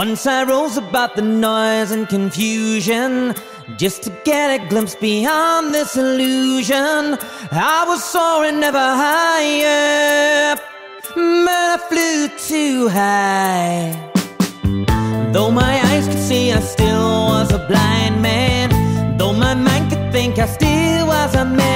Once I rose above the noise and confusion, just to get a glimpse beyond this illusion. I was soaring ever higher, but I flew too high. Though my eyes could see, I still was a blind man. Though my mind could think, I still was a man.